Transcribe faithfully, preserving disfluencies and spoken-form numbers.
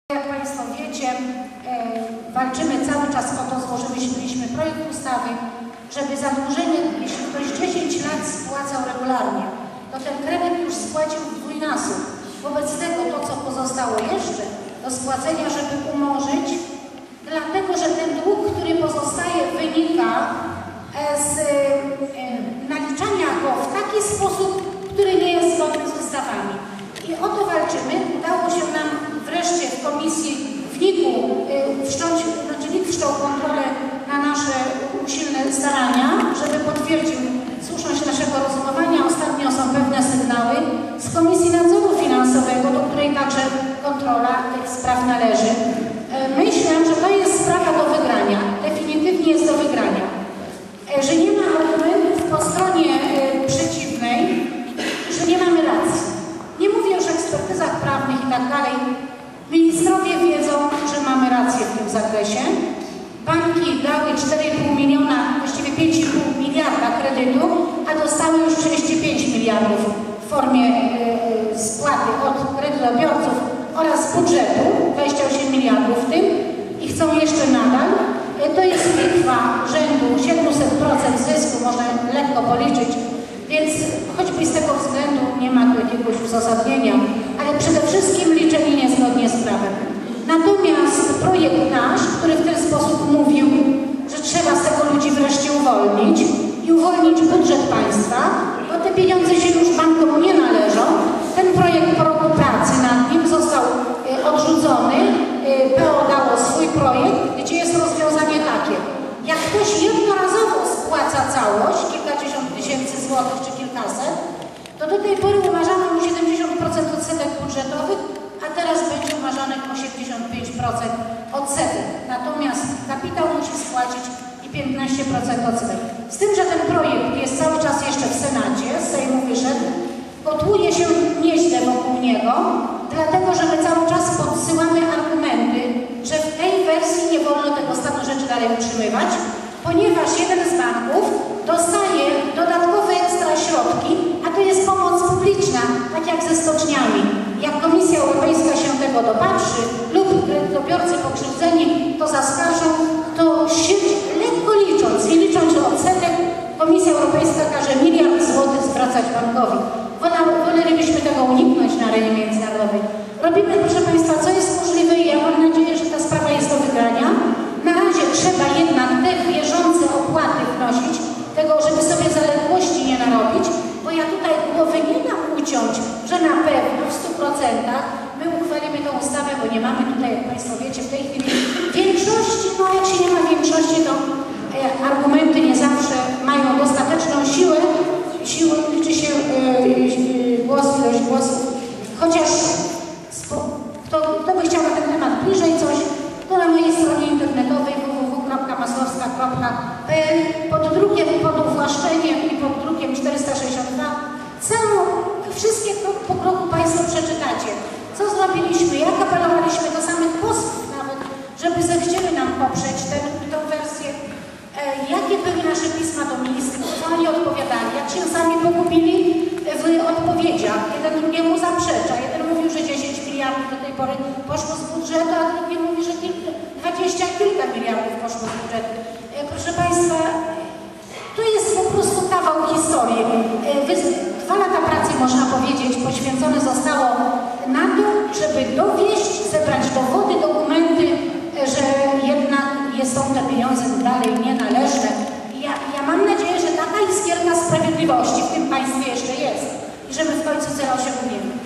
Jak Państwo wiecie, e, walczymy cały czas o to, złożyliśmy projekt ustawy, żeby zadłużenie, jeśli ktoś dziesięć lat spłacał regularnie, to ten kredyt już spłacił dwójnasób. Wobec tego to, co pozostało jeszcze do spłacenia, żeby umorzyć, dlatego, że ten dług, który pozostaje, wynika z e, naliczania go w taki sposób, który nie jest zgodny z ustawami. I o to walczymy. Udało się nam wreszcie w komisji w N I K-u wszcząć, znaczy N I K wszczął kontrolę na nasze usilne starania, żeby potwierdził słuszność naszego rozumowania. Ostatnio są pewne sygnały z Komisji Nadzoru Finansowego, do której także kontrola tych spraw należy. Myślę, że to jest sprawa do wygrania. Definitywnie jest do wygrania. Że nie ma argumentów po stronie przeciwnej, że nie mamy racji. Nie mówię już o ekspertyzach prawnych i tak dalej. Ministrowie wiedzą, że mamy rację w tym zakresie. Banki dały cztery i pół miliona, właściwie pięć i pół miliarda kredytu, a dostały już trzydzieści pięć miliardów w formie yy, spłaty od kredytobiorców oraz z budżetu, dwadzieścia osiem miliardów w tym, i chcą jeszcze nadal. Yy, to jest liczba rzędu siedemset procent zysku, można lekko policzyć. Więc choćby z tego względu nie ma tu jakiegoś uzasadnienia, ale przede wszystkim liczenie niezgodnie z prawem. Natomiast projekt nasz, który w ten sposób mówił, że trzeba z tego ludzi wreszcie uwolnić i uwolnić budżet państwa, bo te pieniądze się już bankom nie należą. Ten projekt po roku pracy nad nim został y, odrzucony. Y, P O dało swój projekt, gdzie jest rozwiązanie takie. Jak ktoś jednorazowo spłaca całość, kilkadziesiąt tysięcy złotych czy kilkaset, to do tej pory umarzano mu siedemdziesiąt procent odsetek budżetowych, a teraz będzie umarzanych osiemdziesiąt pięć procent odsetek. Natomiast kapitał musi spłacić i piętnaście procent odsetek. Z tym, że ten projekt jest cały czas jeszcze w Senacie, z Sejmu wyszedł, kotłuje się nieźle wokół niego, dlatego, że my cały czas podsyłamy argumenty, że w tej wersji nie wolno tego stanu rzeczy dalej utrzymywać, ponieważ jeden z banków dostaje dodatkowe ekstra środki, a to jest pomoc publiczna, tak jak ze stoczniami. Jak Komisja Europejska się tego dopatrzy lub kredytobiorcy pokrzywdzeni to zaskarżą, to lekko licząc i licząc odsetek, Komisja Europejska każe miliard złotych zwracać bankowi. Wolelibyśmy tego uniknąć na arenie międzynarodowej. Robimy, proszę Państwa, co jest możliwe i ja mam nadzieję, że ta sprawa jest do wygrania. Na razie trzeba jednak te bieżące opłaty wnosić, tego, żeby sobie zaległości nie narobić, bo ja tutaj głowy nie dam uciąć, że na pewno w stu procentach my uchwalimy tę ustawę, bo nie mamy tutaj, jak Państwo wiecie, w tej chwili większości. No jak się nie ma większości, to e, argumenty nie zawsze mają dostateczną siłę. Siłą liczy się e, e, głos, ilość głosów. Chociaż kto, kto by chciał na ten temat bliżej coś, to na mojej stronie internetowej w w w kropka masłowska kropka p l pod drukiem, pod uwłaszczeniem i pod drukiem czterysta sześćdziesiąt dwa całą, wszystkie krok po kroku Państwo przeczytacie. Co zrobiliśmy, jak apelowaliśmy do samych posłów nawet, żeby zechcieli nam poprzeć tę, tę wersję, e, jakie były nasze pisma do ministrów, co oni odpowiadali, jak się sami pogubili w odpowiedziach. Jeden drugiemu zaprzecza, jeden mówił, że dziesięć miliardów do tej pory poszło z budżetu, a drugi mówi, że dwadzieścia kilka miliardów poszło z budżetu. E, proszę Państwa, to jest po prostu kawał historii. E, dwa lata pracy, można powiedzieć, poświęcone zostało na to, żeby dowieść, zebrać dowody, dokumenty, e, że jednak są te pieniądze dalej nienależne. Ja, ja mam nadzieję, że taka iskierka sprawiedliwości w tym państwie jeszcze jest i że my w końcu cel osiągniemy.